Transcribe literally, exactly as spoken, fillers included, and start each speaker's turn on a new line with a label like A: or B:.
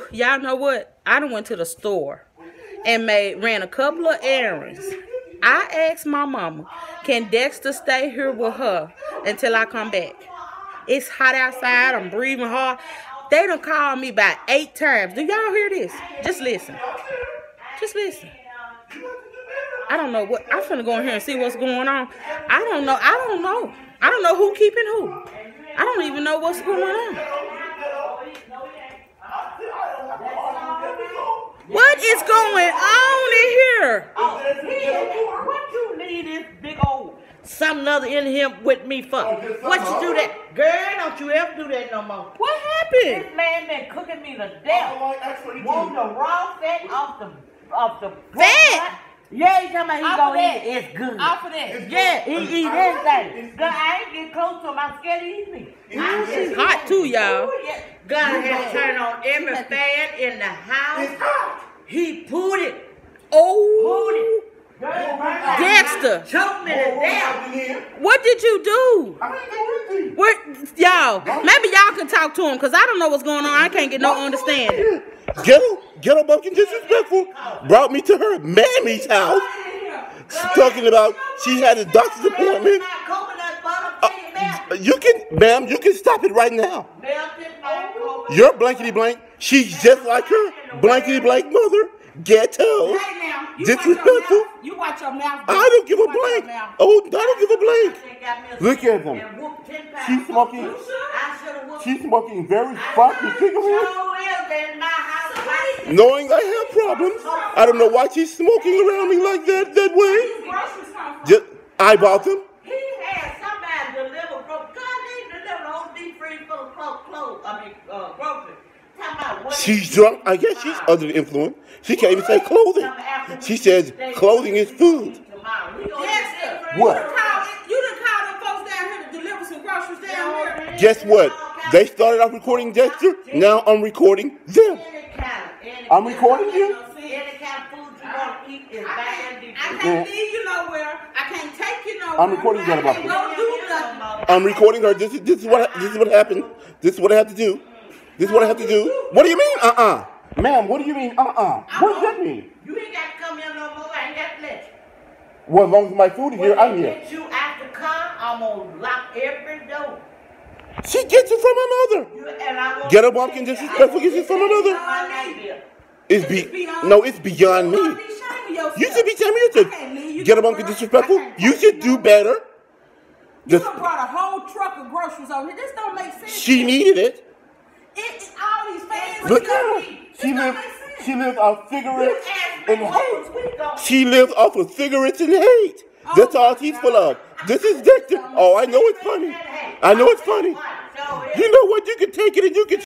A: y'all know what? I done went to the store and made ran a couple of errands. I asked my mama, can Dexter stay here with her until I come back? It's hot outside. I'm breathing hard. They done called me about eight times. Do y'all hear this? Just listen. Just listen. I don't know what. I'm finna go in here and see what's going on. I don't know. I don't know. I don't know who keeping who. I don't even know what's going on. What is going on in here?
B: Oh, what you need is big old something other in here with me for? What you do that? Girl, don't you ever do that no more.
A: What happened?
B: This man been cooking me to death. Want the raw fat off the off the
A: fat?
B: Yeah, he's talking about he gonna eat it. It's good.
A: Off of that.
B: Yeah, he eat anything. Girl, I ain't get close to him. I'm scared he eat me.
A: She's hot too, y'all.
B: God has turned on every fan in the house. He put it.
A: Oh.
B: Put it.
A: Dexter.
B: Choke me to death.
A: What did you do? What, y'all? Maybe y'all can talk to him because I don't know what's going on. I can't get no understanding.
C: Ghetto, Ghetto Bumpkin disrespectful brought me to her mammy's house. She's talking about she had a doctor's appointment. Uh, you can, ma'am, you can stop it right now. You're blankety blank. She's just like her blankety blank mother. Ghetto. Disrespectful.
A: You watch your mouth.
C: I don't give a blank. Oh, I don't give a blank. Look at them. She's smoking. She's smoking very funky cigarettes. Knowing I have problems, I don't know why she's smoking around me like that, that way. Just, I bought them.
B: He had somebody deliver from God, they delivered a whole deep freeze full of clothes, I mean, uh, groceries.
C: She's drunk. I guess she's under the influence. She can't even say clothing. She says clothing is food. What?
A: You done called them folks down here to deliver some groceries down here.
C: Guess what? They started off recording Dexter. Now I'm recording them. I'm recording you.
B: Any kind of food you want to eat is back in
A: I can't leave you nowhere. I can't take you nowhere.
C: I'm recording Ghetto Bumpkin.
A: Don't do nothing.
C: I'm recording her. This is this is what this is what happened. This is what I have to do. This is what I have to do. What do you mean, uh-uh? Ma'am, what do you mean, uh-uh? What does that mean?
B: You ain't got to come here no more. I ain't got to let you.
C: Well, as long as my food is here, I'm here.
B: When get you out the car, I'm going to lock every door.
C: She gets it from her mother. Ghetto Bumpkin disrespectful gets it from her mother. It's be no, it's beyond me. You should be telling me yourself. Ghetto Bumpkin disrespectful. You should do better.
A: You done brought a whole truck of groceries over here. This don't make sense.
C: She needed it.
A: It, all these fans.
C: Look at her. She lives. She lives off cigarettes and hate. She lives off of cigarettes and hate. That's all she's full of. This is Dexter. Oh, I know it's funny. I know it's funny. You know what? You can take it and you can.